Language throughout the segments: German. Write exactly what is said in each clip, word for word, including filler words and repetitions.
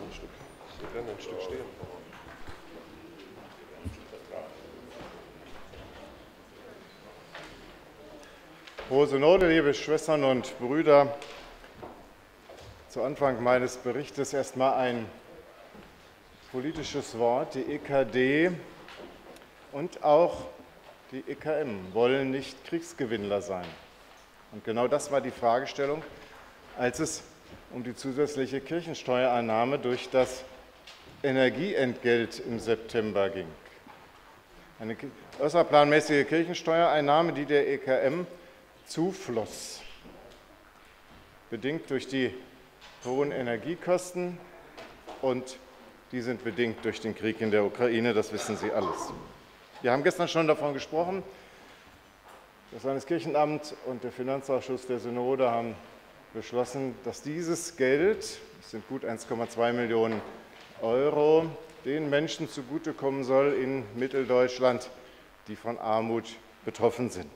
ein Stück, Sie können ein Stück stehen. Hohe Synode, liebe Schwestern und Brüder, zu Anfang meines Berichtes erstmal ein politisches Wort. Die E K D und auch die E K M wollen nicht Kriegsgewinnler sein. Und genau das war die Fragestellung, als es um die zusätzliche Kirchensteuereinnahme durch das Energieentgelt im September ging. Eine außerplanmäßige Kirchensteuereinnahme, die der E K M zufloss, bedingt durch die hohen Energiekosten, und die sind bedingt durch den Krieg in der Ukraine, das wissen Sie alles. Wir haben gestern schon davon gesprochen, das Landeskirchenamt und der Finanzausschuss der Synode haben beschlossen, dass dieses Geld, das sind gut eins Komma zwei Millionen Euro, den Menschen zugutekommen soll in Mitteldeutschland, die von Armut betroffen sind.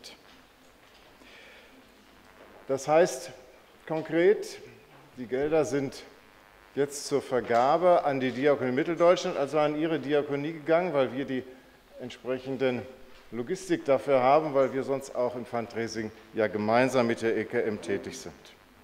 Das heißt konkret, die Gelder sind jetzt zur Vergabe an die Diakonie Mitteldeutschland, also an ihre Diakonie gegangen, weil wir die entsprechenden Logistik dafür haben, weil wir sonst auch im Fundraising ja gemeinsam mit der E K M tätig sind.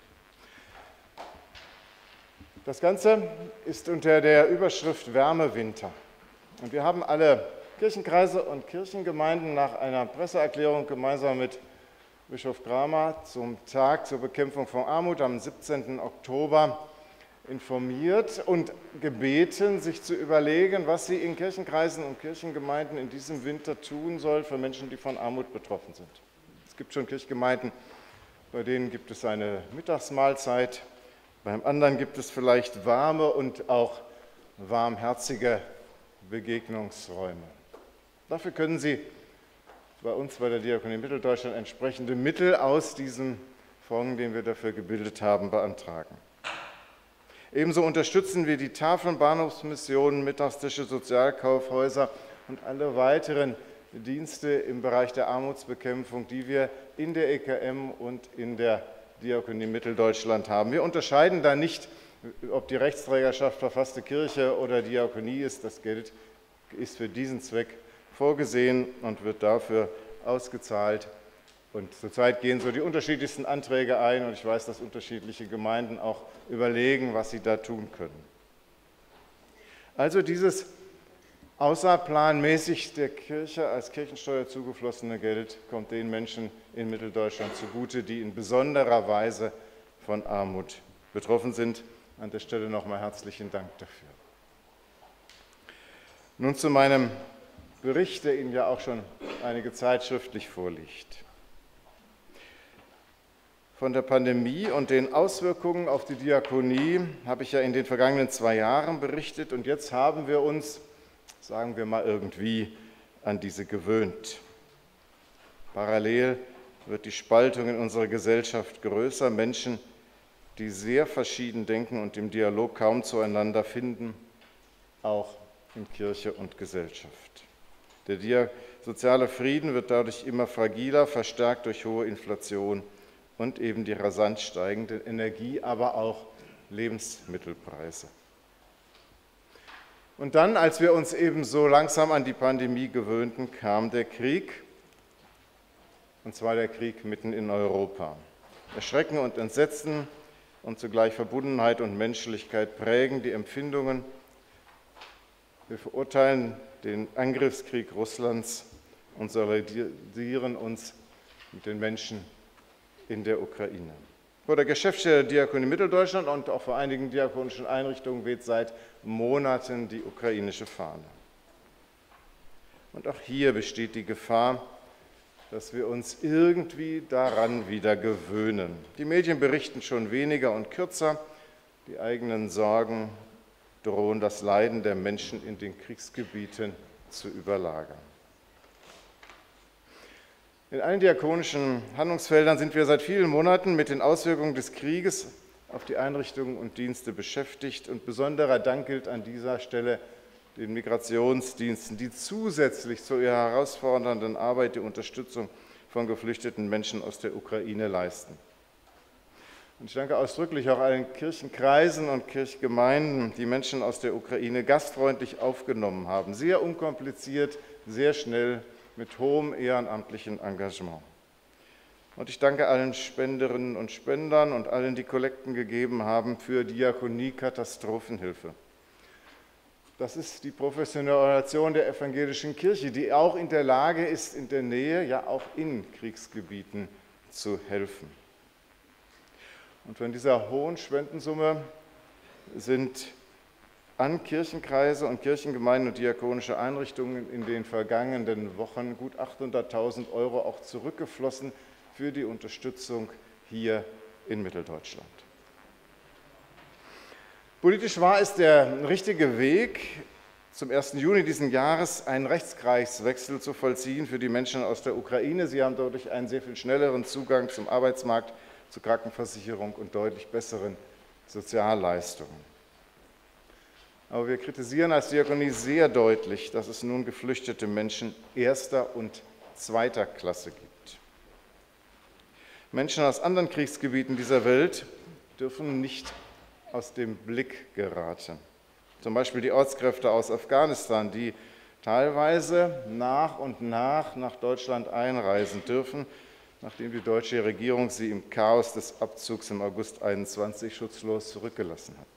Das Ganze ist unter der Überschrift Wärmewinter. Und wir haben alle Kirchenkreise und Kirchengemeinden nach einer Presseerklärung gemeinsam mit Bischof Kramer zum Tag zur Bekämpfung von Armut am siebzehnten Oktober informiert und gebeten, sich zu überlegen, was sie in Kirchenkreisen und Kirchengemeinden in diesem Winter tun soll für Menschen, die von Armut betroffen sind. Es gibt schon Kirchengemeinden, bei denen gibt es eine Mittagsmahlzeit, beim anderen gibt es vielleicht warme und auch warmherzige Begegnungsräume. Dafür können Sie bei uns bei der Diakonie Mitteldeutschland entsprechende Mittel aus diesem Fonds, den wir dafür gebildet haben, beantragen. Ebenso unterstützen wir die Tafeln, Bahnhofsmissionen, Mittagstische, Sozialkaufhäuser und alle weiteren Dienste im Bereich der Armutsbekämpfung, die wir in der E K M und in der Diakonie Mitteldeutschland haben. Wir unterscheiden da nicht, ob die Rechtsträgerschaft verfasste Kirche oder Diakonie ist. Das Geld ist für diesen Zweck vorgesehen und wird dafür ausgezahlt. Und zurzeit gehen so die unterschiedlichsten Anträge ein, und ich weiß, dass unterschiedliche Gemeinden auch überlegen, was sie da tun können. Also dieses außerplanmäßig der Kirche als Kirchensteuer zugeflossene Geld kommt den Menschen in Mitteldeutschland zugute, die in besonderer Weise von Armut betroffen sind. An der Stelle nochmal herzlichen Dank dafür. Nun zu meinem Bericht, der Ihnen ja auch schon einige Zeit schriftlich vorliegt. Von der Pandemie und den Auswirkungen auf die Diakonie habe ich ja in den vergangenen zwei Jahren berichtet, und jetzt haben wir uns, sagen wir mal irgendwie, an diese gewöhnt. Parallel wird die Spaltung in unserer Gesellschaft größer. Menschen, die sehr verschieden denken und im Dialog kaum zueinander finden, auch in Kirche und Gesellschaft. Der soziale Frieden wird dadurch immer fragiler, verstärkt durch hohe Inflation und eben die rasant steigenden Energie-, aber auch Lebensmittelpreise. Und dann, als wir uns eben so langsam an die Pandemie gewöhnten, kam der Krieg, und zwar der Krieg mitten in Europa. Erschrecken und Entsetzen und zugleich Verbundenheit und Menschlichkeit prägen die Empfindungen. Wir verurteilen den Angriffskrieg Russlands und solidarisieren uns mit den Menschen in der Ukraine. Vor der Geschäftsstelle der Diakonie Mitteldeutschland und auch vor einigen diakonischen Einrichtungen weht seit Monaten die ukrainische Fahne. Und auch hier besteht die Gefahr, dass wir uns irgendwie daran wieder gewöhnen. Die Medien berichten schon weniger und kürzer, die eigenen Sorgen drohen das Leiden der Menschen in den Kriegsgebieten zu überlagern. In allen diakonischen Handlungsfeldern sind wir seit vielen Monaten mit den Auswirkungen des Krieges auf die Einrichtungen und Dienste beschäftigt, und besonderer Dank gilt an dieser Stelle den Migrationsdiensten, die zusätzlich zu ihrer herausfordernden Arbeit die Unterstützung von geflüchteten Menschen aus der Ukraine leisten. Und ich danke ausdrücklich auch allen Kirchenkreisen und Kirchgemeinden, die Menschen aus der Ukraine gastfreundlich aufgenommen haben. Sehr unkompliziert, sehr schnell, mit hohem ehrenamtlichen Engagement. Und ich danke allen Spenderinnen und Spendern und allen, die Kollekten gegeben haben für Diakonie Katastrophenhilfe. Das ist die professionelle Organisation der evangelischen Kirche, die auch in der Lage ist, in der Nähe, ja auch in Kriegsgebieten zu helfen. Und von dieser hohen Spendensumme sind an Kirchenkreise und Kirchengemeinden und diakonische Einrichtungen in den vergangenen Wochen gut achthunderttausend Euro auch zurückgeflossen für die Unterstützung hier in Mitteldeutschland. Politisch war es der richtige Weg, zum ersten Juni diesen Jahres einen Rechtskreiswechsel zu vollziehen für die Menschen aus der Ukraine. Sie haben dadurch einen sehr viel schnelleren Zugang zum Arbeitsmarkt, zur Krankenversicherung und deutlich besseren Sozialleistungen. Aber wir kritisieren als Diakonie sehr deutlich, dass es nun geflüchtete Menschen erster und zweiter Klasse gibt. Menschen aus anderen Kriegsgebieten dieser Welt dürfen nicht aus dem Blick geraten. Zum Beispiel die Ortskräfte aus Afghanistan, die teilweise nach und nach nach Deutschland einreisen dürfen, nachdem die deutsche Regierung sie im Chaos des Abzugs im August einundzwanzig schutzlos zurückgelassen hat.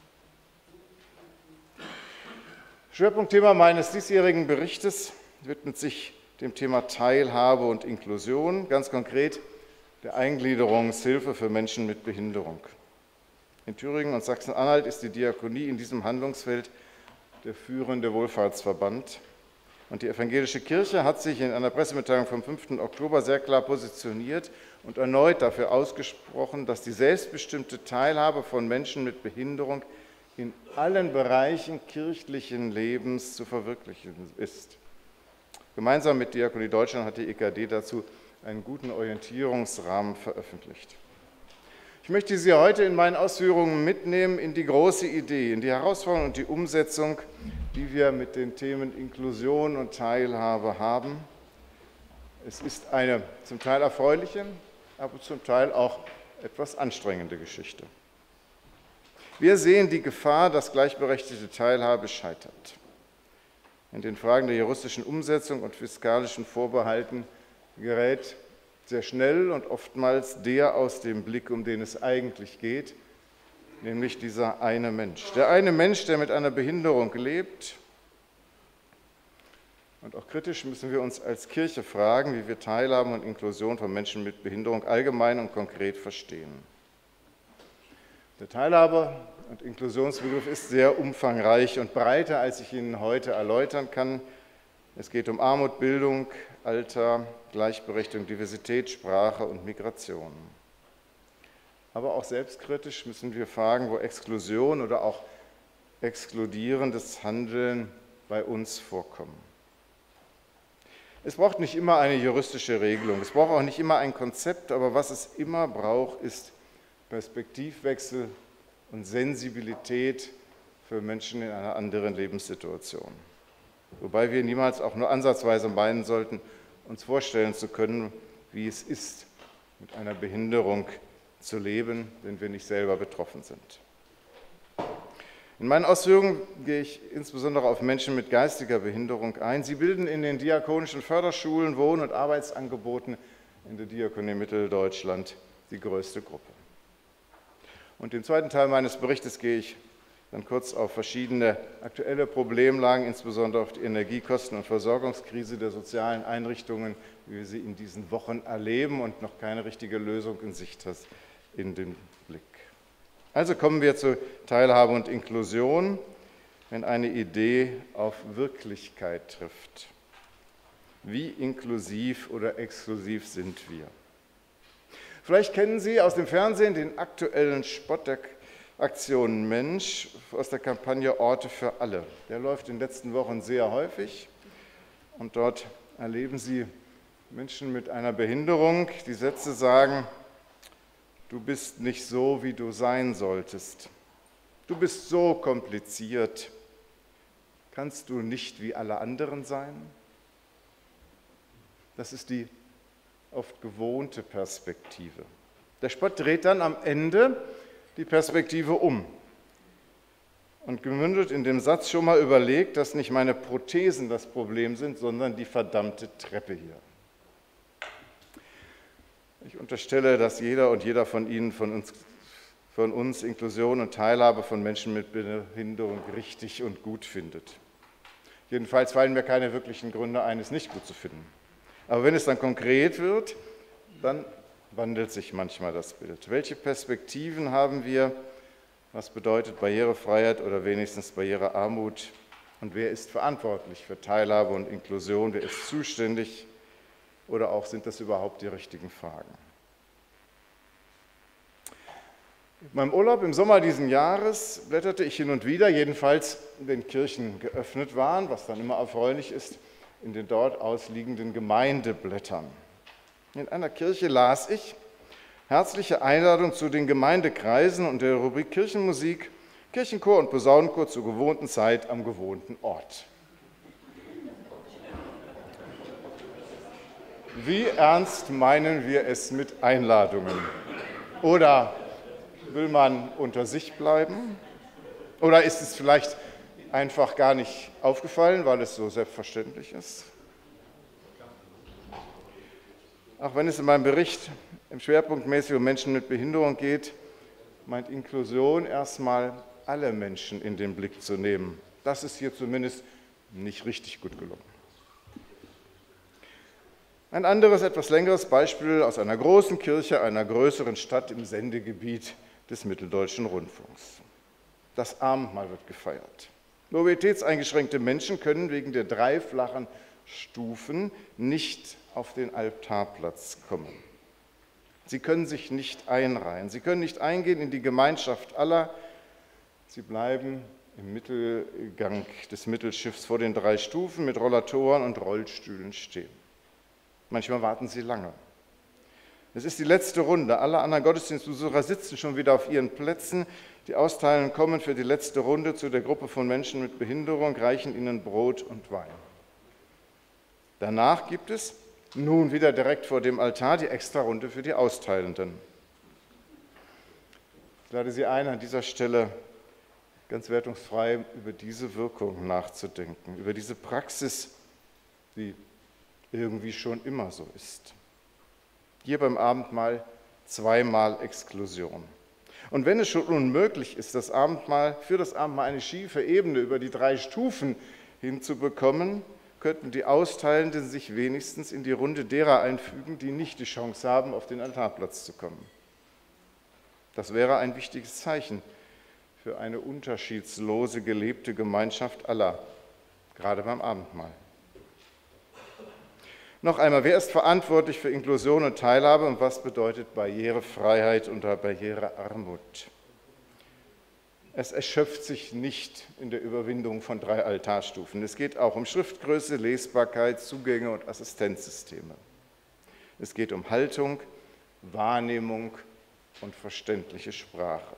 Schwerpunktthema meines diesjährigen Berichtes widmet sich dem Thema Teilhabe und Inklusion, ganz konkret der Eingliederungshilfe für Menschen mit Behinderung. In Thüringen und Sachsen-Anhalt ist die Diakonie in diesem Handlungsfeld der führende Wohlfahrtsverband. Und die evangelische Kirche hat sich in einer Pressemitteilung vom fünften Oktober sehr klar positioniert und erneut dafür ausgesprochen, dass die selbstbestimmte Teilhabe von Menschen mit Behinderung in allen Bereichen kirchlichen Lebens zu verwirklichen ist. Gemeinsam mit Diakonie Deutschland hat die E K D dazu einen guten Orientierungsrahmen veröffentlicht. Ich möchte Sie heute in meinen Ausführungen mitnehmen in die große Idee, in die Herausforderung und die Umsetzung, die wir mit den Themen Inklusion und Teilhabe haben. Es ist eine zum Teil erfreuliche, aber zum Teil auch etwas anstrengende Geschichte. Wir sehen die Gefahr, dass gleichberechtigte Teilhabe scheitert. In den Fragen der juristischen Umsetzung und fiskalischen Vorbehalten gerät sehr schnell und oftmals der aus dem Blick, um den es eigentlich geht, nämlich dieser eine Mensch. Der eine Mensch, der mit einer Behinderung lebt. Und auch kritisch müssen wir uns als Kirche fragen, wie wir Teilhabe und Inklusion von Menschen mit Behinderung allgemein und konkret verstehen. Der Teilhabe- und Inklusionsbegriff ist sehr umfangreich und breiter, als ich Ihnen heute erläutern kann. Es geht um Armut, Bildung, Alter, Gleichberechtigung, Diversität, Sprache und Migration. Aber auch selbstkritisch müssen wir fragen, wo Exklusion oder auch exkludierendes Handeln bei uns vorkommen. Es braucht nicht immer eine juristische Regelung, es braucht auch nicht immer ein Konzept, aber was es immer braucht, ist Perspektivwechsel und Sensibilität für Menschen in einer anderen Lebenssituation. Wobei wir niemals auch nur ansatzweise meinen sollten, uns vorstellen zu können, wie es ist, mit einer Behinderung zu leben, wenn wir nicht selber betroffen sind. In meinen Ausführungen gehe ich insbesondere auf Menschen mit geistiger Behinderung ein. Sie bilden in den diakonischen Förderschulen, Wohn- und Arbeitsangeboten in der Diakonie Mitteldeutschland die größte Gruppe. Und im zweiten Teil meines Berichtes gehe ich dann kurz auf verschiedene aktuelle Problemlagen, insbesondere auf die Energiekosten und Versorgungskrise der sozialen Einrichtungen, wie wir sie in diesen Wochen erleben und noch keine richtige Lösung in Sicht hat, in den Blick. Also kommen wir zu Teilhabe und Inklusion, wenn eine Idee auf Wirklichkeit trifft. Wie inklusiv oder exklusiv sind wir? Vielleicht kennen Sie aus dem Fernsehen den aktuellen Spot der Aktion Mensch aus der Kampagne Orte für alle. Der läuft in den letzten Wochen sehr häufig und dort erleben Sie Menschen mit einer Behinderung, die Sätze sagen: Du bist nicht so, wie du sein solltest. Du bist so kompliziert. Kannst du nicht wie alle anderen sein? Das ist die oft gewohnte Perspektive. Der Spott dreht dann am Ende die Perspektive um und gemündet in dem Satz schon mal überlegt, dass nicht meine Prothesen das Problem sind, sondern die verdammte Treppe hier. Ich unterstelle, dass jeder und jeder von Ihnen, von uns, von uns Inklusion und Teilhabe von Menschen mit Behinderung richtig und gut findet. Jedenfalls fallen mir keine wirklichen Gründe ein, es nicht gut zu finden. Aber wenn es dann konkret wird, dann wandelt sich manchmal das Bild. Welche Perspektiven haben wir? Was bedeutet Barrierefreiheit oder wenigstens Barrierearmut? Und wer ist verantwortlich für Teilhabe und Inklusion? Wer ist zuständig? Oder auch, sind das überhaupt die richtigen Fragen? In meinem Urlaub im Sommer diesen Jahres blätterte ich hin und wieder, jedenfalls wenn Kirchen geöffnet waren, was dann immer erfreulich ist, in den dort ausliegenden Gemeindeblättern. In einer Kirche las ich: Herzliche Einladung zu den Gemeindekreisen und der Rubrik Kirchenmusik, Kirchenchor und Posaunenchor zur gewohnten Zeit am gewohnten Ort. Wie ernst meinen wir es mit Einladungen? Oder will man unter sich bleiben? Oder ist es vielleicht einfach gar nicht aufgefallen, weil es so selbstverständlich ist? Auch wenn es in meinem Bericht im Schwerpunkt mäßig um Menschen mit Behinderung geht, meint Inklusion erstmal alle Menschen in den Blick zu nehmen. Das ist hier zumindest nicht richtig gut gelungen. Ein anderes, etwas längeres Beispiel aus einer großen Kirche einer größeren Stadt im Sendegebiet des Mitteldeutschen Rundfunks. Das Abendmahl wird gefeiert. Mobilitätseingeschränkte Menschen können wegen der drei flachen Stufen nicht auf den Altarplatz kommen. Sie können sich nicht einreihen, sie können nicht eingehen in die Gemeinschaft aller. Sie bleiben im Mittelgang des Mittelschiffs vor den drei Stufen mit Rollatoren und Rollstühlen stehen. Manchmal warten sie lange. Es ist die letzte Runde. Alle anderen Gottesdienstbesucher sitzen schon wieder auf ihren Plätzen. Die Austeilenden kommen für die letzte Runde zu der Gruppe von Menschen mit Behinderung, reichen ihnen Brot und Wein. Danach gibt es, nun wieder direkt vor dem Altar, die Extrarunde für die Austeilenden. Ich lade Sie ein, an dieser Stelle ganz wertungsfrei über diese Wirkung nachzudenken, über diese Praxis, die irgendwie schon immer so ist. Hier beim Abendmahl zweimal Exklusion. Und wenn es schon unmöglich ist, das Abendmahl, für das Abendmahl eine schiefe Ebene über die drei Stufen hinzubekommen, könnten die Austeilenden sich wenigstens in die Runde derer einfügen, die nicht die Chance haben, auf den Altarplatz zu kommen. Das wäre ein wichtiges Zeichen für eine unterschiedslose gelebte Gemeinschaft aller, gerade beim Abendmahl. Noch einmal, wer ist verantwortlich für Inklusion und Teilhabe und was bedeutet Barrierefreiheit und Barrierearmut? Es erschöpft sich nicht in der Überwindung von drei Altarstufen. Es geht auch um Schriftgröße, Lesbarkeit, Zugänge und Assistenzsysteme. Es geht um Haltung, Wahrnehmung und verständliche Sprache.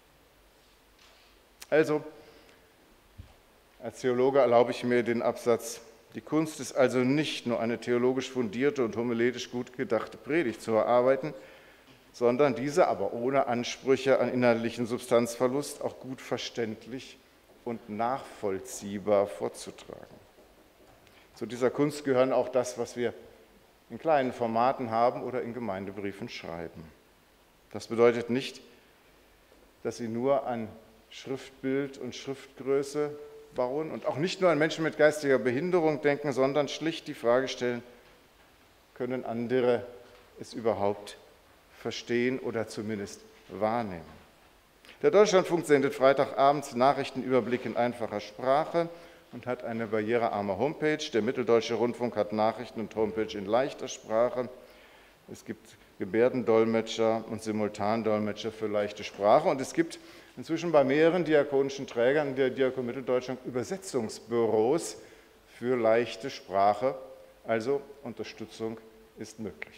Also, als Theologe erlaube ich mir den Absatz: Die Kunst ist also nicht nur eine theologisch fundierte und homiletisch gut gedachte Predigt zu erarbeiten, sondern diese aber ohne Ansprüche an innerlichen Substanzverlust auch gut verständlich und nachvollziehbar vorzutragen. Zu dieser Kunst gehören auch das, was wir in kleinen Formaten haben oder in Gemeindebriefen schreiben. Das bedeutet nicht, dass sie nur an Schriftbild und Schriftgröße bauen und auch nicht nur an Menschen mit geistiger Behinderung denken, sondern schlicht die Frage stellen: Können andere es überhaupt verstehen oder zumindest wahrnehmen? Der Deutschlandfunk sendet Freitagabends Nachrichtenüberblick in einfacher Sprache und hat eine barrierearme Homepage. Der Mitteldeutsche Rundfunk hat Nachrichten und Homepage in leichter Sprache. Es gibt Gebärdendolmetscher und Simultandolmetscher für leichte Sprache und es gibt inzwischen bei mehreren diakonischen Trägern der Diakon Mitteldeutschland Übersetzungsbüros für leichte Sprache, also Unterstützung ist möglich.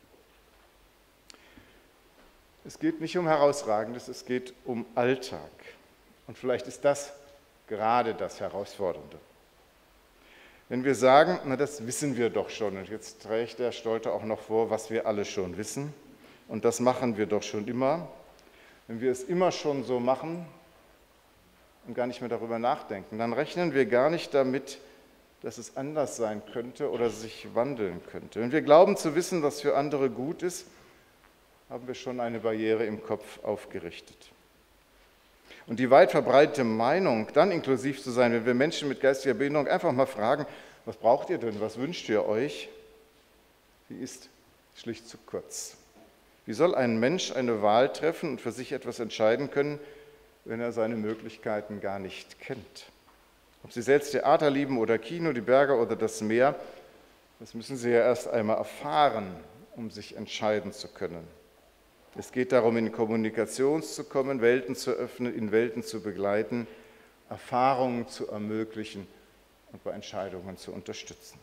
Es geht nicht um Herausragendes, es geht um Alltag. Und vielleicht ist das gerade das Herausfordernde. Wenn wir sagen, na, das wissen wir doch schon, und jetzt trägt der Stolte auch noch vor, was wir alle schon wissen, und das machen wir doch schon immer, wenn wir es immer schon so machen und gar nicht mehr darüber nachdenken, dann rechnen wir gar nicht damit, dass es anders sein könnte oder sich wandeln könnte. Wenn wir glauben zu wissen, was für andere gut ist, haben wir schon eine Barriere im Kopf aufgerichtet. Und die weit verbreitete Meinung, dann inklusiv zu sein, wenn wir Menschen mit geistiger Behinderung einfach mal fragen, was braucht ihr denn, was wünscht ihr euch, die ist schlicht zu kurz. Wie soll ein Mensch eine Wahl treffen und für sich etwas entscheiden können, wenn er seine Möglichkeiten gar nicht kennt? Ob Sie selbst Theater lieben oder Kino, die Berge oder das Meer, das müssen Sie ja erst einmal erfahren, um sich entscheiden zu können. Es geht darum, in Kommunikation zu kommen, Welten zu öffnen, in Welten zu begleiten, Erfahrungen zu ermöglichen und bei Entscheidungen zu unterstützen.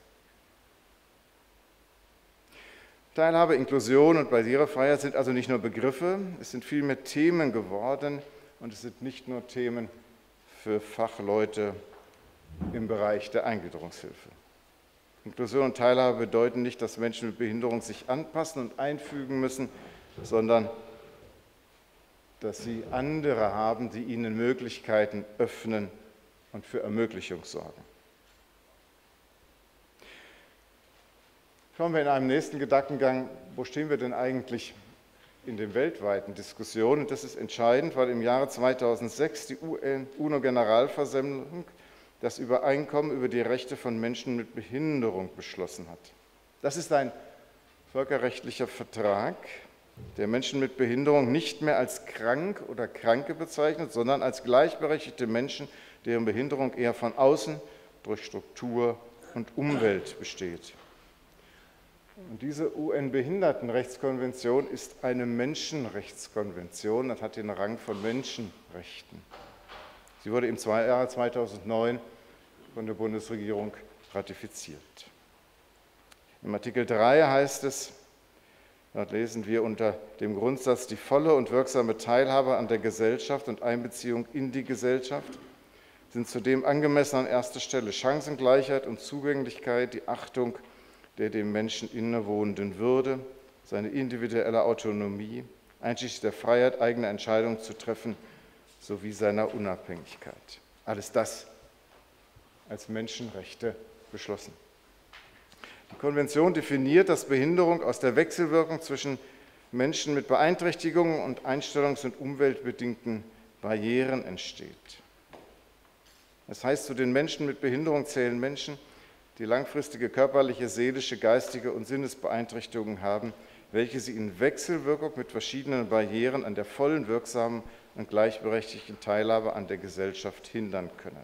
Teilhabe, Inklusion und Barrierefreiheit sind also nicht nur Begriffe, es sind vielmehr Themen geworden und es sind nicht nur Themen für Fachleute im Bereich der Eingliederungshilfe. Inklusion und Teilhabe bedeuten nicht, dass Menschen mit Behinderung sich anpassen und einfügen müssen, sondern dass sie andere haben, die ihnen Möglichkeiten öffnen und für Ermöglichung sorgen. Schauen wir in einem nächsten Gedankengang, wo stehen wir denn eigentlich in den weltweiten Diskussionen? Das ist entscheidend, weil im Jahre zweitausendsechs die UNO-Generalversammlung das Übereinkommen über die Rechte von Menschen mit Behinderung beschlossen hat. Das ist ein völkerrechtlicher Vertrag, der Menschen mit Behinderung nicht mehr als krank oder Kranke bezeichnet, sondern als gleichberechtigte Menschen, deren Behinderung eher von außen durch Struktur und Umwelt besteht. Und diese U N-Behindertenrechtskonvention ist eine Menschenrechtskonvention und hat den Rang von Menschenrechten. Sie wurde im Jahre zweitausendneun von der Bundesregierung ratifiziert. Im Artikel drei heißt es, dort lesen wir unter dem Grundsatz, die volle und wirksame Teilhabe an der Gesellschaft und Einbeziehung in die Gesellschaft sind zudem angemessen an erster Stelle Chancengleichheit und Zugänglichkeit, die Achtung der dem Menschen innewohnenden Würde, seine individuelle Autonomie, einschließlich der Freiheit, eigene Entscheidungen zu treffen, sowie seiner Unabhängigkeit. Alles das als Menschenrechte beschlossen. Die Konvention definiert, dass Behinderung aus der Wechselwirkung zwischen Menschen mit Beeinträchtigungen und einstellungs- und umweltbedingten Barrieren entsteht. Das heißt, zu den Menschen mit Behinderung zählen Menschen, die langfristige körperliche, seelische, geistige und Sinnesbeeinträchtigungen haben, welche sie in Wechselwirkung mit verschiedenen Barrieren an der vollen, wirksamen und gleichberechtigten Teilhabe an der Gesellschaft hindern können.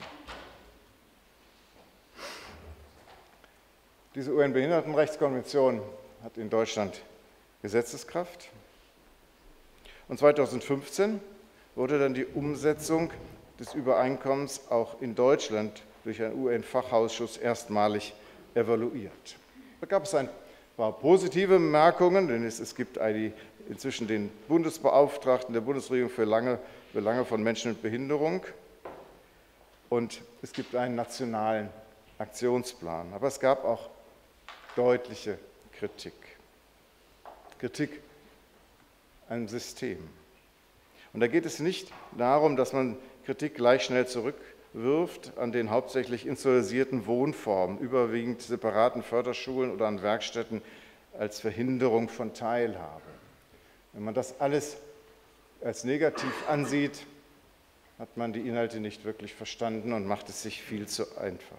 Diese U N-Behindertenrechtskonvention hat in Deutschland Gesetzeskraft und zweitausendfünfzehn wurde dann die Umsetzung des Übereinkommens auch in Deutschland durch einen U N-Fachausschuss erstmalig evaluiert. Da gab es ein paar positive Bemerkungen, denn es, es gibt eine, inzwischen den Bundesbeauftragten der Bundesregierung für lange Belange von Menschen mit Behinderung und es gibt einen nationalen Aktionsplan. Aber es gab auch deutliche Kritik. Kritik am System. Und da geht es nicht darum, dass man Kritik gleich schnell zurückwirft an den hauptsächlich institutionalisierten Wohnformen, überwiegend separaten Förderschulen oder an Werkstätten als Verhinderung von Teilhabe. Wenn man das alles als negativ ansieht, hat man die Inhalte nicht wirklich verstanden und macht es sich viel zu einfach.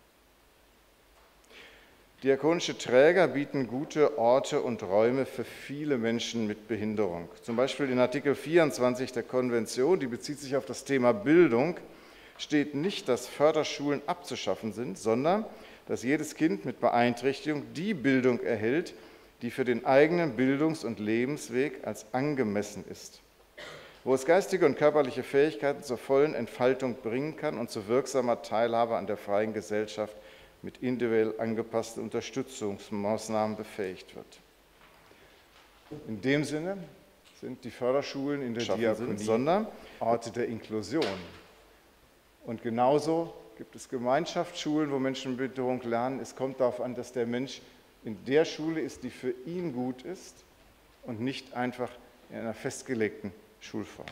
Diakonische Träger bieten gute Orte und Räume für viele Menschen mit Behinderung. Zum Beispiel in Artikel vierundzwanzig der Konvention, die bezieht sich auf das Thema Bildung, steht nicht, dass Förderschulen abzuschaffen sind, sondern dass jedes Kind mit Beeinträchtigung die Bildung erhält, die für den eigenen Bildungs- und Lebensweg als angemessen ist, wo es geistige und körperliche Fähigkeiten zur vollen Entfaltung bringen kann und zu wirksamer Teilhabe an der freien Gesellschaft mit individuell angepassten Unterstützungsmaßnahmen befähigt wird. In dem Sinne sind die Förderschulen in der Diakonie sondern Orte der Inklusion. Und genauso gibt es Gemeinschaftsschulen, wo Menschen mit Behinderung lernen. Es kommt darauf an, dass der Mensch in der Schule ist, die für ihn gut ist und nicht einfach in einer festgelegten Schulform.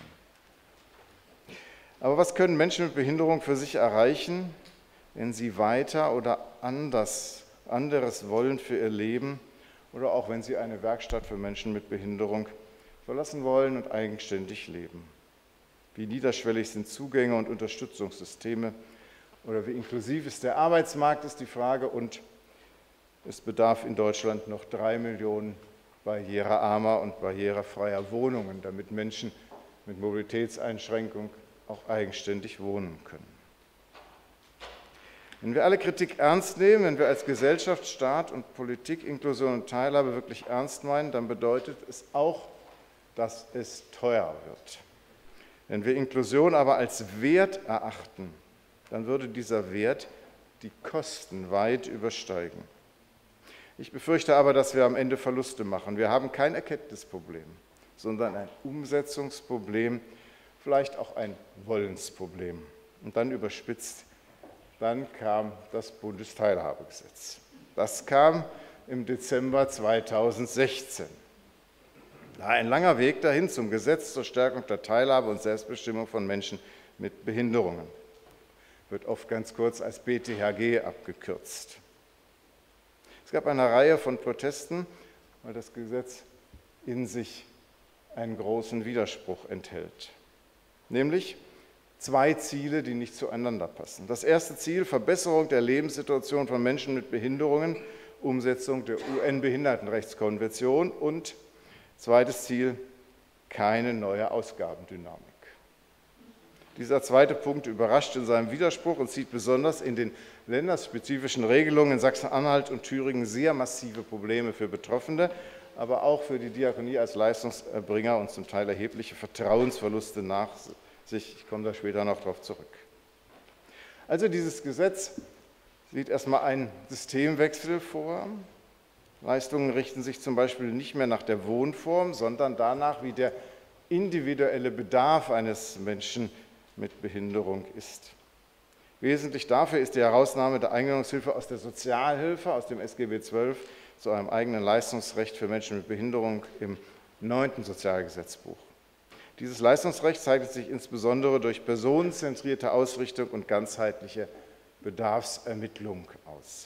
Aber was können Menschen mit Behinderung für sich erreichen, wenn sie weiter oder anders, anderes wollen für ihr Leben oder auch wenn sie eine Werkstatt für Menschen mit Behinderung verlassen wollen und eigenständig leben? Wie niederschwellig sind Zugänge und Unterstützungssysteme oder wie inklusiv ist der Arbeitsmarkt, ist die Frage. Und es bedarf in Deutschland noch drei Millionen barrierearmer und barrierefreier Wohnungen, damit Menschen mit Mobilitätseinschränkung auch eigenständig wohnen können. Wenn wir alle Kritik ernst nehmen, wenn wir als Gesellschaft, Staat und Politik Inklusion und Teilhabe wirklich ernst meinen, dann bedeutet es auch, dass es teuer wird. Wenn wir Inklusion aber als Wert erachten, dann würde dieser Wert die Kosten weit übersteigen. Ich befürchte aber, dass wir am Ende Verluste machen. Wir haben kein Erkenntnisproblem, sondern ein Umsetzungsproblem, vielleicht auch ein Wollensproblem. Und dann überspitzt, dann kam das Bundesteilhabegesetz. Das kam im Dezember zweitausendsechzehn. Da ein langer Weg dahin zum Gesetz zur Stärkung der Teilhabe und Selbstbestimmung von Menschen mit Behinderungen. Wird oft ganz kurz als B T H G abgekürzt. Es gab eine Reihe von Protesten, weil das Gesetz in sich einen großen Widerspruch enthält. Nämlich zwei Ziele, die nicht zueinander passen. Das erste Ziel, Verbesserung der Lebenssituation von Menschen mit Behinderungen, Umsetzung der U N-Behindertenrechtskonvention, und zweites Ziel, keine neue Ausgabendynamik. Dieser zweite Punkt überrascht in seinem Widerspruch und zieht besonders in den länderspezifischen Regelungen in Sachsen-Anhalt und Thüringen sehr massive Probleme für Betroffene, aber auch für die Diakonie als Leistungserbringer und zum Teil erhebliche Vertrauensverluste nach sich. Ich komme da später noch darauf zurück. Also dieses Gesetz sieht erstmal einen Systemwechsel vor. Leistungen richten sich zum Beispiel nicht mehr nach der Wohnform, sondern danach, wie der individuelle Bedarf eines Menschen mit Behinderung ist. Wesentlich dafür ist die Herausnahme der Eingliederungshilfe aus der Sozialhilfe, aus dem S G B zwölf, zu einem eigenen Leistungsrecht für Menschen mit Behinderung im neunten Sozialgesetzbuch. Dieses Leistungsrecht zeichnet sich insbesondere durch personenzentrierte Ausrichtung und ganzheitliche Bedarfsermittlung aus.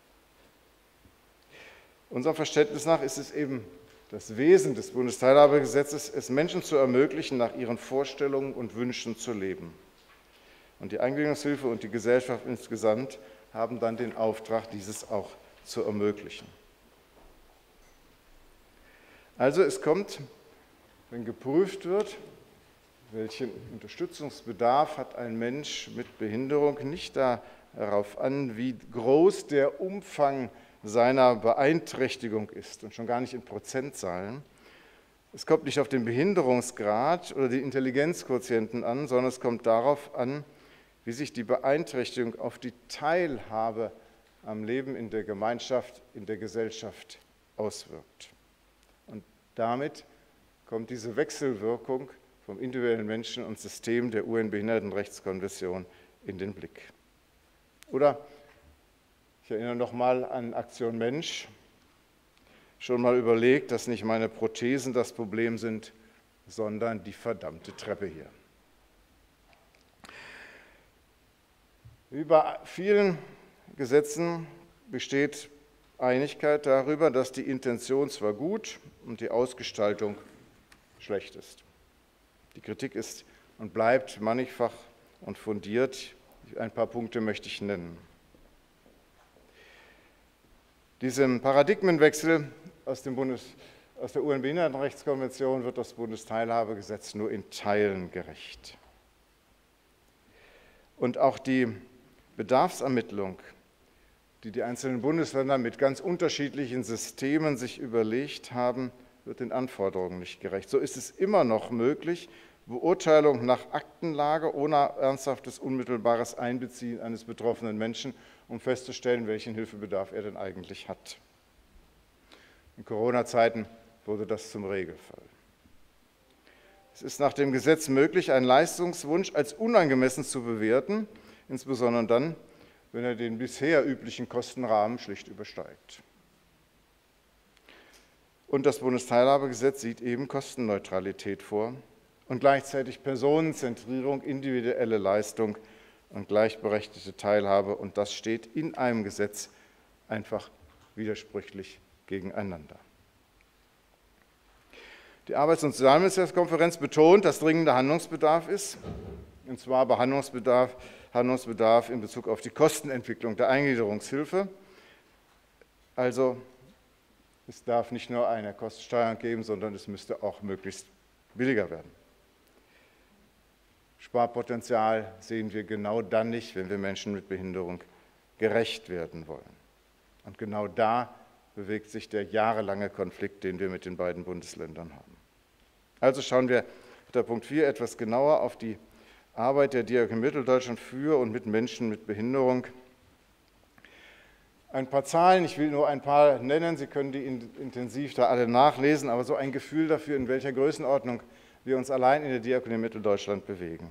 Unserem Verständnis nach ist es eben das Wesen des Bundesteilhabegesetzes, es Menschen zu ermöglichen, nach ihren Vorstellungen und Wünschen zu leben. Und die Eingliederungshilfe und die Gesellschaft insgesamt haben dann den Auftrag, dieses auch zu ermöglichen. Also es kommt, wenn geprüft wird, welchen Unterstützungsbedarf hat ein Mensch mit Behinderung, nicht darauf an, wie groß der Umfang seiner Beeinträchtigung ist und schon gar nicht in Prozentzahlen. Es kommt nicht auf den Behinderungsgrad oder die Intelligenzquotienten an, sondern es kommt darauf an, wie sich die Beeinträchtigung auf die Teilhabe am Leben in der Gemeinschaft, in der Gesellschaft auswirkt. Und damit kommt diese Wechselwirkung vom individuellen Menschen und System der U N-Behindertenrechtskonvention in den Blick. Oder ich erinnere noch mal an Aktion Mensch. Schon mal überlegt, dass nicht meine Prothesen das Problem sind, sondern die verdammte Treppe hier. Wie bei vielen Gesetzen besteht Einigkeit darüber, dass die Intention zwar gut und die Ausgestaltung schlecht ist. Die Kritik ist und bleibt mannigfach und fundiert. Ein paar Punkte möchte ich nennen. Diesem Paradigmenwechsel aus, dem Bundes, aus der U N-Behindertenrechtskonvention wird das Bundesteilhabegesetz nur in Teilen gerecht. Und auch die Bedarfsermittlung, die die einzelnen Bundesländer mit ganz unterschiedlichen Systemen sich überlegt haben, wird den Anforderungen nicht gerecht. So ist es immer noch möglich, Beurteilung nach Aktenlage ohne ernsthaftes, unmittelbares Einbeziehen eines betroffenen Menschen, um festzustellen, welchen Hilfebedarf er denn eigentlich hat. In Corona-Zeiten wurde das zum Regelfall. Es ist nach dem Gesetz möglich, einen Leistungswunsch als unangemessen zu bewerten, insbesondere dann, wenn er den bisher üblichen Kostenrahmen schlicht übersteigt. Und das Bundesteilhabegesetz sieht eben Kostenneutralität vor und gleichzeitig Personenzentrierung, individuelle Leistung und gleichberechtigte Teilhabe. Und das steht in einem Gesetz einfach widersprüchlich gegeneinander. Die Arbeits- und Sozialministerkonferenz betont, dass dringender Handlungsbedarf ist, und zwar Behandlungsbedarf, Handlungsbedarf in Bezug auf die Kostenentwicklung der Eingliederungshilfe. Also es darf nicht nur eine Kostensteuerung geben, sondern es müsste auch möglichst billiger werden. Sparpotenzial sehen wir genau dann nicht, wenn wir Menschen mit Behinderung gerecht werden wollen. Und genau da bewegt sich der jahrelange Konflikt, den wir mit den beiden Bundesländern haben. Also schauen wir unter Punkt vier etwas genauer auf die Arbeit der Diakonie Mitteldeutschland für und mit Menschen mit Behinderung. Ein paar Zahlen, ich will nur ein paar nennen, Sie können die intensiv da alle nachlesen, aber so ein Gefühl dafür, in welcher Größenordnung wir uns allein in der Diakonie Mitteldeutschland bewegen.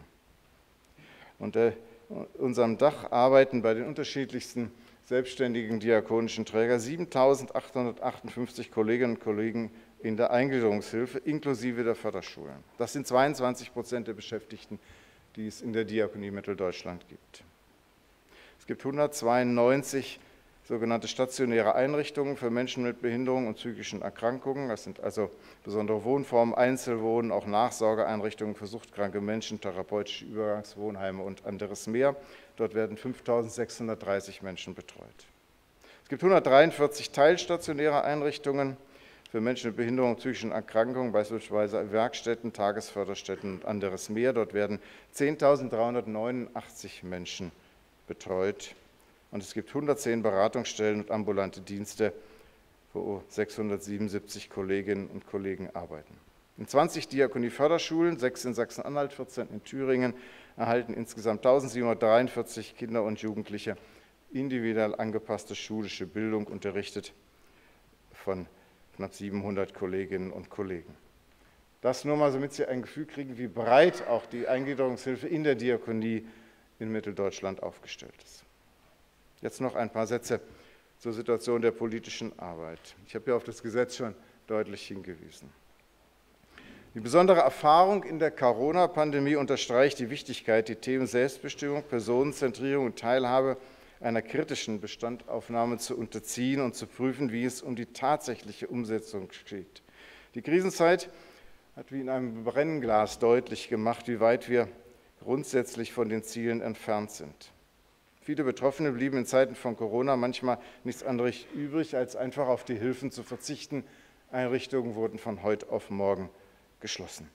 Unter unserem Dach arbeiten bei den unterschiedlichsten selbstständigen diakonischen Trägern siebentausendachthundertachtundfünfzig Kolleginnen und Kollegen in der Eingliederungshilfe inklusive der Förderschulen. Das sind zweiundzwanzig Prozent der Beschäftigten, die es in der Diakonie Mitteldeutschland gibt. Es gibt hundertzweiundneunzig sogenannte stationäre Einrichtungen für Menschen mit Behinderung und psychischen Erkrankungen. Das sind also besondere Wohnformen, Einzelwohnen, auch Nachsorgeeinrichtungen für suchtkranke Menschen, therapeutische Übergangswohnheime und anderes mehr. Dort werden fünftausendsechshundertdreißig Menschen betreut. Es gibt hundertdreiundvierzig teilstationäre Einrichtungen für Menschen mit Behinderung und psychischen Erkrankungen, beispielsweise Werkstätten, Tagesförderstätten und anderes mehr. Dort werden zehntausenddreihundertneunundachtzig Menschen betreut. Und es gibt hundertzehn Beratungsstellen und ambulante Dienste, wo sechshundertsiebenundsiebzig Kolleginnen und Kollegen arbeiten. In zwanzig Diakonie-Förderschulen, sechs in Sachsen-Anhalt, vierzehn in Thüringen, erhalten insgesamt eintausendsiebenhundertdreiundvierzig Kinder und Jugendliche individuell angepasste schulische Bildung, unterrichtet von knapp siebenhundert Kolleginnen und Kollegen. Das nur mal, damit Sie ein Gefühl kriegen, wie breit auch die Eingliederungshilfe in der Diakonie in Mitteldeutschland aufgestellt ist. Jetzt noch ein paar Sätze zur Situation der politischen Arbeit. Ich habe ja auf das Gesetz schon deutlich hingewiesen. Die besondere Erfahrung in der Corona-Pandemie unterstreicht die Wichtigkeit, die Themen Selbstbestimmung, Personenzentrierung und Teilhabe einer kritischen Bestandaufnahme zu unterziehen und zu prüfen, wie es um die tatsächliche Umsetzung steht. Die Krisenzeit hat wie in einem Brennglas deutlich gemacht, wie weit wir grundsätzlich von den Zielen entfernt sind. Viele Betroffene blieben in Zeiten von Corona manchmal nichts anderes übrig, als einfach auf die Hilfen zu verzichten. Einrichtungen wurden von heute auf morgen geschlossen.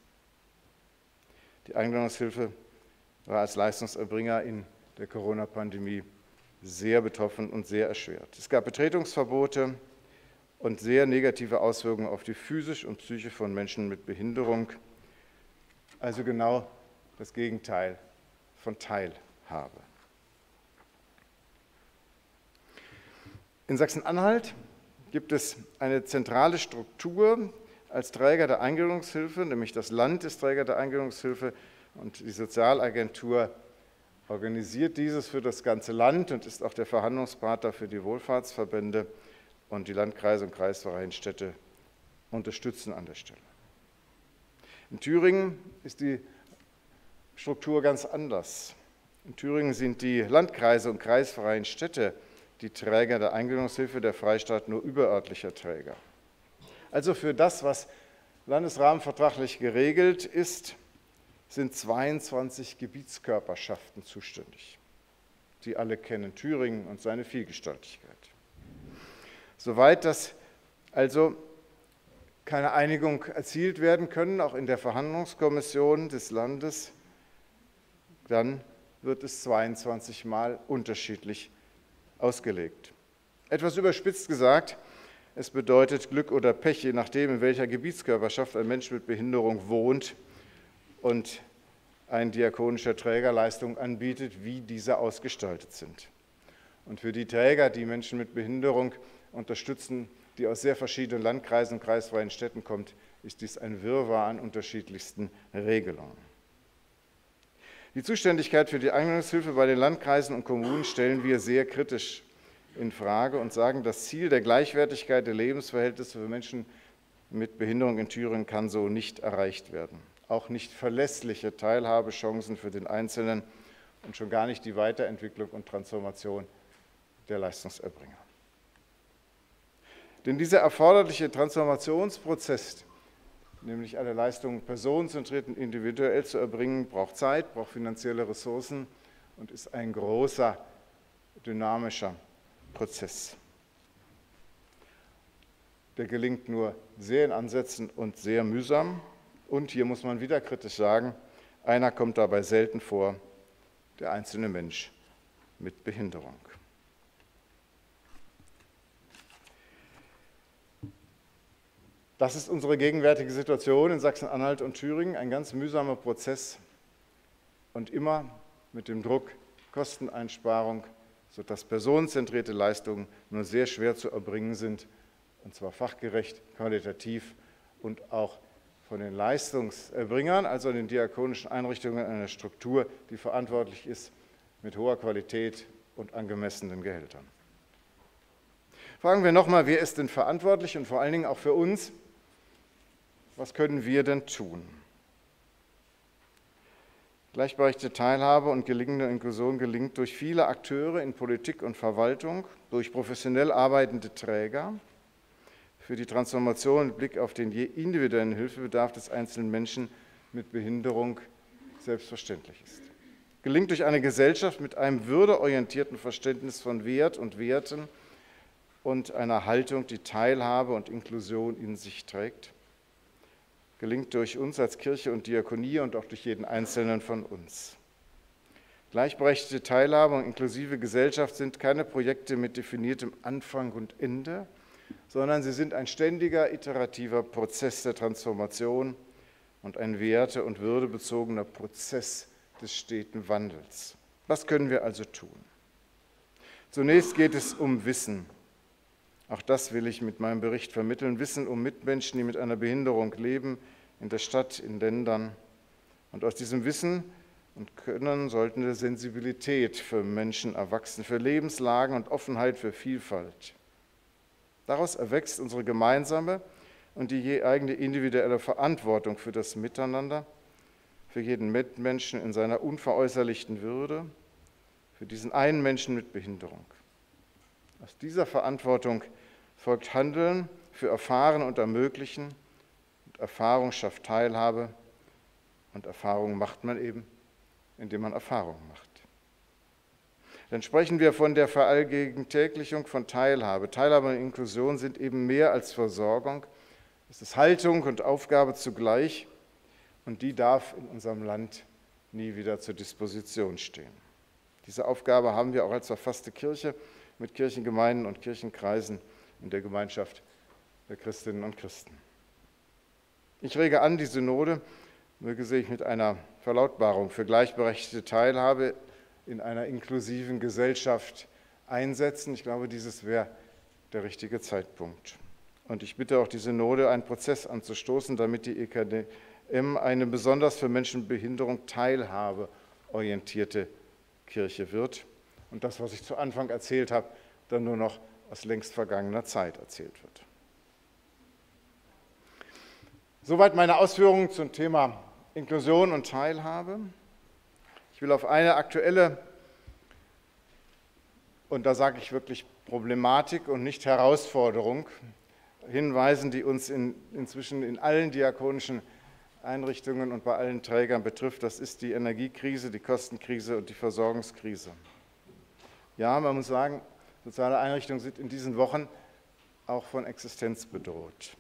Die Eingliederungshilfe war als Leistungserbringer in der Corona-Pandemie sehr betroffen und sehr erschwert. Es gab Betretungsverbote und sehr negative Auswirkungen auf die Physis und Psyche von Menschen mit Behinderung. Also genau das Gegenteil von Teilhabe. In Sachsen-Anhalt gibt es eine zentrale Struktur als Träger der Eingliederungshilfe, nämlich das Land ist Träger der Eingliederungshilfe und die Sozialagentur organisiert dieses für das ganze Land und ist auch der Verhandlungspartner für die Wohlfahrtsverbände, und die Landkreise und kreisfreien Städte unterstützen an der Stelle. In Thüringen ist die Struktur ganz anders. In Thüringen sind die Landkreise und kreisfreien Städte die Träger der Eingliederungshilfe, der Freistaat nur überörtlicher Träger. Also für das, was landesrahmenvertraglich geregelt ist, sind zweiundzwanzig Gebietskörperschaften zuständig. Sie alle kennen Thüringen und seine Vielgestaltigkeit. Soweit das also keine Einigung erzielt werden können, auch in der Verhandlungskommission des Landes, dann wird es zweiundzwanzig Mal unterschiedlich ausgelegt. Etwas überspitzt gesagt, es bedeutet Glück oder Pech, je nachdem, in welcher Gebietskörperschaft ein Mensch mit Behinderung wohnt und ein diakonischer Träger Leistungen anbietet, wie diese ausgestaltet sind. Und für die Träger, die Menschen mit Behinderung unterstützen, die aus sehr verschiedenen Landkreisen und kreisfreien Städten kommen, ist dies ein Wirrwarr an unterschiedlichsten Regelungen. Die Zuständigkeit für die Eingliederungshilfe bei den Landkreisen und Kommunen stellen wir sehr kritisch in Frage und sagen, das Ziel der Gleichwertigkeit der Lebensverhältnisse für Menschen mit Behinderung in Thüringen kann so nicht erreicht werden. Auch nicht verlässliche Teilhabechancen für den Einzelnen und schon gar nicht die Weiterentwicklung und Transformation der Leistungserbringer. Denn dieser erforderliche Transformationsprozess, nämlich alle Leistungen personenzentriert und individuell zu erbringen, braucht Zeit, braucht finanzielle Ressourcen und ist ein großer, dynamischer Prozess. Der gelingt nur sehr in Ansätzen und sehr mühsam. Und hier muss man wieder kritisch sagen, einer kommt dabei selten vor, der einzelne Mensch mit Behinderung. Das ist unsere gegenwärtige Situation in Sachsen-Anhalt und Thüringen, ein ganz mühsamer Prozess und immer mit dem Druck Kosteneinsparung, sodass personenzentrierte Leistungen nur sehr schwer zu erbringen sind, und zwar fachgerecht, qualitativ und auch von den Leistungserbringern, also den diakonischen Einrichtungen, einer Struktur, die verantwortlich ist mit hoher Qualität und angemessenen Gehältern. Fragen wir nochmal, wer ist denn verantwortlich und vor allen Dingen auch für uns? Was können wir denn tun? Gleichberechtigte Teilhabe und gelingende Inklusion gelingt durch viele Akteure in Politik und Verwaltung, durch professionell arbeitende Träger, für die Transformation mit Blick auf den je individuellen Hilfebedarf des einzelnen Menschen mit Behinderung selbstverständlich ist. Gelingt durch eine Gesellschaft mit einem würdeorientierten Verständnis von Wert und Werten und einer Haltung, die Teilhabe und Inklusion in sich trägt. Gelingt durch uns als Kirche und Diakonie und auch durch jeden Einzelnen von uns. Gleichberechtigte Teilhabe und inklusive Gesellschaft sind keine Projekte mit definiertem Anfang und Ende, sondern sie sind ein ständiger, iterativer Prozess der Transformation und ein werte- und würdebezogener Prozess des steten Wandels. Was können wir also tun? Zunächst geht es um Wissen. Auch das will ich mit meinem Bericht vermitteln. Wissen um Mitmenschen, die mit einer Behinderung leben, in der Stadt, in Ländern. Und aus diesem Wissen und Können sollten wir Sensibilität für Menschen erwachsen, für Lebenslagen und Offenheit für Vielfalt. Daraus erwächst unsere gemeinsame und die je eigene individuelle Verantwortung für das Miteinander, für jeden Mitmenschen in seiner unveräußerlichten Würde, für diesen einen Menschen mit Behinderung. Aus dieser Verantwortung folgt Handeln für Erfahren und Ermöglichen. Und Erfahrung schafft Teilhabe und Erfahrung macht man eben, indem man Erfahrung macht. Dann sprechen wir von der Verallgemeinglichung von Teilhabe. Teilhabe und Inklusion sind eben mehr als Versorgung. Es ist Haltung und Aufgabe zugleich und die darf in unserem Land nie wieder zur Disposition stehen. Diese Aufgabe haben wir auch als verfasste Kirche mit Kirchengemeinden und Kirchenkreisen in der Gemeinschaft der Christinnen und Christen. Ich rege an, die Synode möge sich mit einer Verlautbarung für gleichberechtigte Teilhabe in einer inklusiven Gesellschaft einsetzen. Ich glaube, dieses wäre der richtige Zeitpunkt. Und ich bitte auch die Synode, einen Prozess anzustoßen, damit die E K D M eine besonders für Menschen mit Behinderung teilhabeorientierte Kirche wird und das, was ich zu Anfang erzählt habe, dann nur noch aus längst vergangener Zeit erzählt wird. Soweit meine Ausführungen zum Thema Inklusion und Teilhabe. Ich will auf eine aktuelle, und da sage ich wirklich Problematik und nicht Herausforderung, hinweisen, die uns in, inzwischen in allen diakonischen Einrichtungen und bei allen Trägern betrifft. Das ist die Energiekrise, die Kostenkrise und die Versorgungskrise. Ja, man muss sagen, soziale Einrichtungen sind in diesen Wochen auch von Existenz bedroht.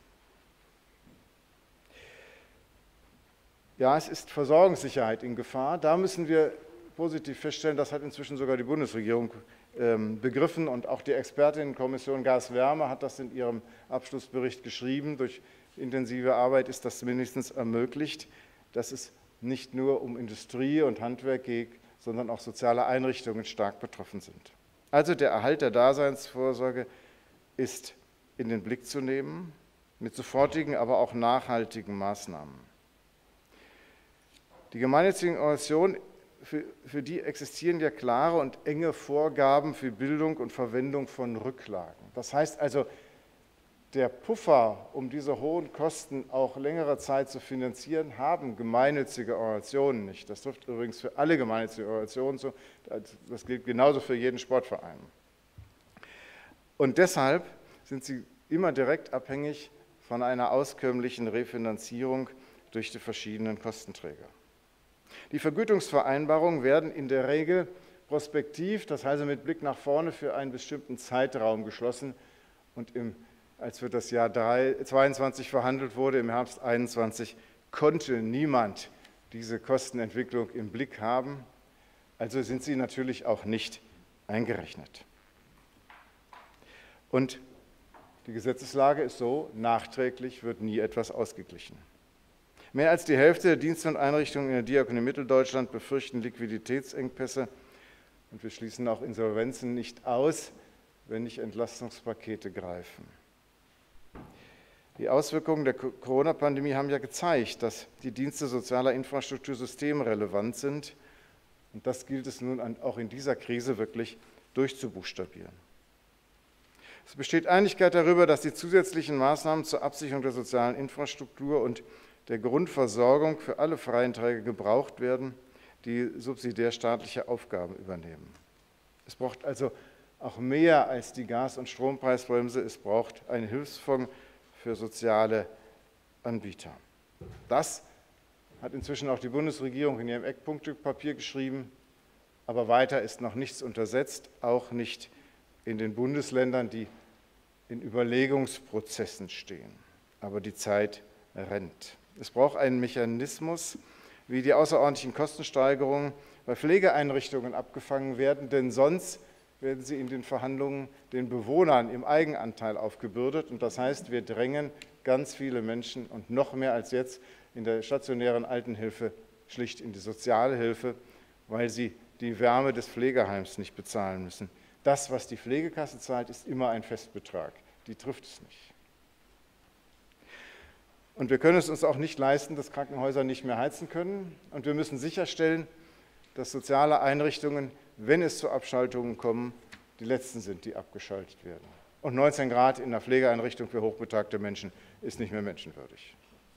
Ja, es ist Versorgungssicherheit in Gefahr. Da müssen wir positiv feststellen, das hat inzwischen sogar die Bundesregierung ähm, begriffen und auch die Expertinnenkommission Gas-Wärme hat das in ihrem Abschlussbericht geschrieben. Durch intensive Arbeit ist das mindestens ermöglicht, dass es nicht nur um Industrie und Handwerk geht, sondern auch soziale Einrichtungen stark betroffen sind. Also der Erhalt der Daseinsvorsorge ist in den Blick zu nehmen, mit sofortigen, aber auch nachhaltigen Maßnahmen. Die gemeinnützigen Organisationen, für, für die existieren ja klare und enge Vorgaben für Bildung und Verwendung von Rücklagen. Das heißt also, der Puffer, um diese hohen Kosten auch längere Zeit zu finanzieren, haben gemeinnützige Organisationen nicht. Das trifft übrigens für alle gemeinnützigen Organisationen so. Das gilt genauso für jeden Sportverein. Und deshalb sind sie immer direkt abhängig von einer auskömmlichen Refinanzierung durch die verschiedenen Kostenträger. Die Vergütungsvereinbarungen werden in der Regel prospektiv, das heißt mit Blick nach vorne, für einen bestimmten Zeitraum geschlossen. Und im, als für das Jahr zweitausendzweiundzwanzig verhandelt wurde, im Herbst zweitausendeinundzwanzig, konnte niemand diese Kostenentwicklung im Blick haben. Also sind sie natürlich auch nicht eingerechnet. Und die Gesetzeslage ist so, nachträglich wird nie etwas ausgeglichen. Mehr als die Hälfte der Dienste und Einrichtungen in der Diakonie Mitteldeutschland befürchten Liquiditätsengpässe. Und wir schließen auch Insolvenzen nicht aus, wenn nicht Entlastungspakete greifen. Die Auswirkungen der Corona-Pandemie haben ja gezeigt, dass die Dienste sozialer Infrastruktur systemrelevant sind. Und das gilt es nun auch in dieser Krise wirklich durchzubuchstabieren. Es besteht Einigkeit darüber, dass die zusätzlichen Maßnahmen zur Absicherung der sozialen Infrastruktur und der Grundversorgung für alle freien Träger gebraucht werden, die subsidiär staatliche Aufgaben übernehmen. Es braucht also auch mehr als die Gas- und Strompreisbremse. Es braucht einen Hilfsfonds für soziale Anbieter. Das hat inzwischen auch die Bundesregierung in ihrem Eckpunktepapier geschrieben, aber weiter ist noch nichts untersetzt, auch nicht in den Bundesländern, die in Überlegungsprozessen stehen. Aber die Zeit rennt. Es braucht einen Mechanismus, wie die außerordentlichen Kostensteigerungen bei Pflegeeinrichtungen abgefangen werden, denn sonst werden sie in den Verhandlungen den Bewohnern im Eigenanteil aufgebürdet. Und das heißt, wir drängen ganz viele Menschen und noch mehr als jetzt in der stationären Altenhilfe schlicht in die Sozialhilfe, weil sie die Wärme des Pflegeheims nicht bezahlen müssen. Das, was die Pflegekasse zahlt, ist immer ein Festbetrag. Die trifft es nicht. Und wir können es uns auch nicht leisten, dass Krankenhäuser nicht mehr heizen können. Und wir müssen sicherstellen, dass soziale Einrichtungen, wenn es zu Abschaltungen kommt, die letzten sind, die abgeschaltet werden. Und neunzehn Grad in einer Pflegeeinrichtung für hochbetagte Menschen ist nicht mehr menschenwürdig.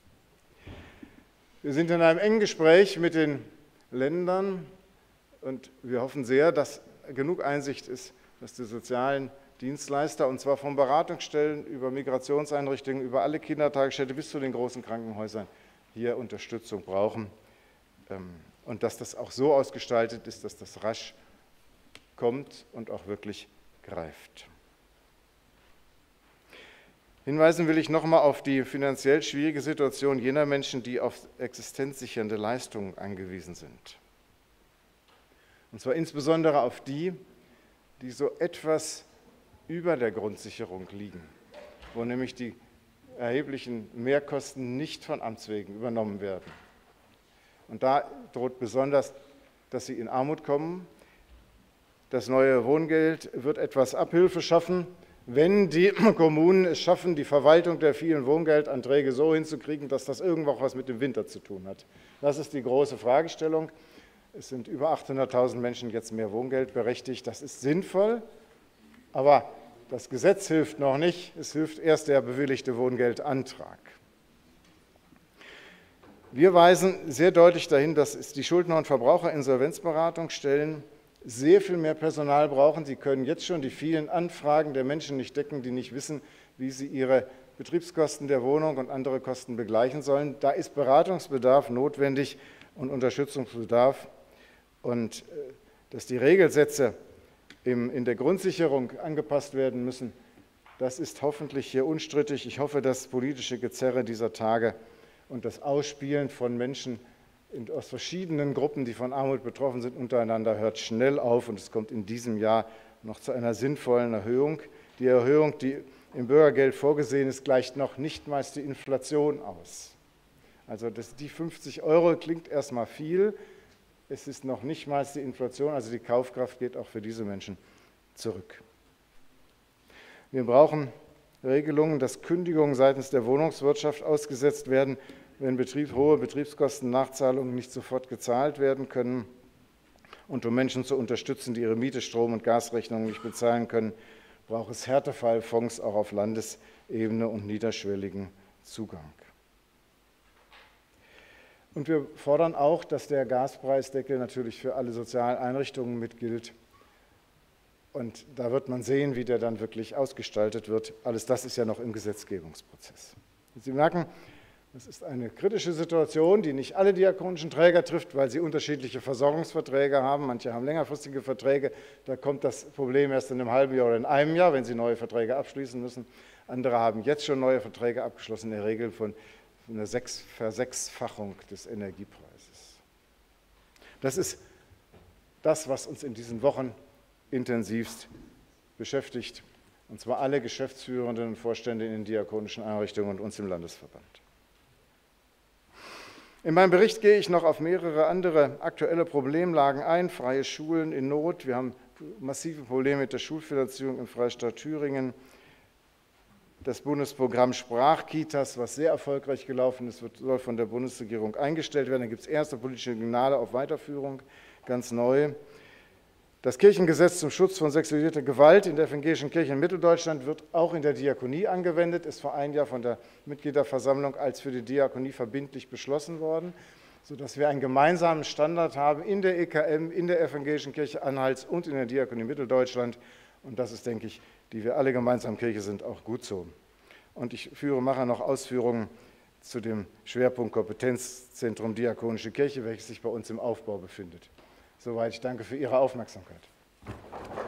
Wir sind in einem engen Gespräch mit den Ländern und wir hoffen sehr, dass genug Einsicht ist, dass die sozialen Dienstleister, und zwar von Beratungsstellen über Migrationseinrichtungen, über alle Kindertagesstätten bis zu den großen Krankenhäusern, hier Unterstützung brauchen. Und dass das auch so ausgestaltet ist, dass das rasch kommt und auch wirklich greift. Hinweisen will ich noch einmal auf die finanziell schwierige Situation jener Menschen, die auf existenzsichernde Leistungen angewiesen sind. Und zwar insbesondere auf die, die so etwas über der Grundsicherung liegen, wo nämlich die erheblichen Mehrkosten nicht von Amts wegen übernommen werden. Und da droht besonders, dass sie in Armut kommen. Das neue Wohngeld wird etwas Abhilfe schaffen, wenn die Kommunen es schaffen, die Verwaltung der vielen Wohngeldanträge so hinzukriegen, dass das irgendwo was mit dem Winter zu tun hat. Das ist die große Fragestellung. Es sind über achthunderttausend Menschen jetzt mehr Wohngeld berechtigt. Das ist sinnvoll, aber das Gesetz hilft noch nicht. Es hilft erst der bewilligte Wohngeldantrag. Wir weisen sehr deutlich dahin, dass die Schuldner- und Verbraucherinsolvenzberatungsstellen sehr viel mehr Personal brauchen. Sie können jetzt schon die vielen Anfragen der Menschen nicht decken, die nicht wissen, wie sie ihre Betriebskosten der Wohnung und andere Kosten begleichen sollen. Da ist Beratungsbedarf notwendig und Unterstützungsbedarf. Und dass die Regelsätze in der Grundsicherung angepasst werden müssen, das ist hoffentlich hier unstrittig. Ich hoffe, das politische Gezerre dieser Tage und das Ausspielen von Menschen aus verschiedenen Gruppen, die von Armut betroffen sind, untereinander hört schnell auf und es kommt in diesem Jahr noch zu einer sinnvollen Erhöhung. Die Erhöhung, die im Bürgergeld vorgesehen ist, gleicht noch nicht mal die Inflation aus. Also das, die fünfzig Euro klingt erstmal viel, es ist noch nicht mal die Inflation, also die Kaufkraft geht auch für diese Menschen zurück. Wir brauchen Regelungen, dass Kündigungen seitens der Wohnungswirtschaft ausgesetzt werden, wenn Betrieb, hohe Betriebskostennachzahlungen nicht sofort gezahlt werden können und um Menschen zu unterstützen, die ihre Miete, Strom- und Gasrechnungen nicht bezahlen können, braucht es Härtefallfonds auch auf Landesebene und niederschwelligen Zugang. Und wir fordern auch, dass der Gaspreisdeckel natürlich für alle sozialen Einrichtungen mitgilt. Und da wird man sehen, wie der dann wirklich ausgestaltet wird. Alles das ist ja noch im Gesetzgebungsprozess. Und Sie merken, das ist eine kritische Situation, die nicht alle diakonischen Träger trifft, weil sie unterschiedliche Versorgungsverträge haben. Manche haben längerfristige Verträge, da kommt das Problem erst in einem halben Jahr oder in einem Jahr, wenn sie neue Verträge abschließen müssen. Andere haben jetzt schon neue Verträge abgeschlossen, in der Regel von einer Versechsfachung des Energiepreises. Das ist das, was uns in diesen Wochen intensivst beschäftigt, und zwar alle Geschäftsführenden und Vorstände in den diakonischen Einrichtungen und uns im Landesverband. In meinem Bericht gehe ich noch auf mehrere andere aktuelle Problemlagen ein. Freie Schulen in Not. Wir haben massive Probleme mit der Schulfinanzierung im Freistaat Thüringen. Das Bundesprogramm Sprachkitas, was sehr erfolgreich gelaufen ist, wird, soll von der Bundesregierung eingestellt werden. Da gibt es erste politische Signale auf Weiterführung, ganz neu. Das Kirchengesetz zum Schutz von sexualisierter Gewalt in der evangelischen Kirche in Mitteldeutschland wird auch in der Diakonie angewendet, ist vor einem Jahr von der Mitgliederversammlung als für die Diakonie verbindlich beschlossen worden, sodass wir einen gemeinsamen Standard haben in der E K M, in der evangelischen Kirche Anhalts und in der Diakonie Mitteldeutschland. Und das ist, denke ich, die wir alle gemeinsam Kirche sind, auch gut so. Und ich führe, mache noch Ausführungen zu dem Schwerpunkt Kompetenzzentrum Diakonische Kirche, welches sich bei uns im Aufbau befindet. Soweit, ich danke für Ihre Aufmerksamkeit.